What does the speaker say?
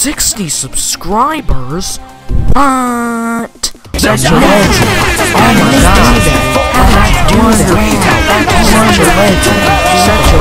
60 subscribers? What? Such a legend. Oh my god. How did you do that? Such a legend.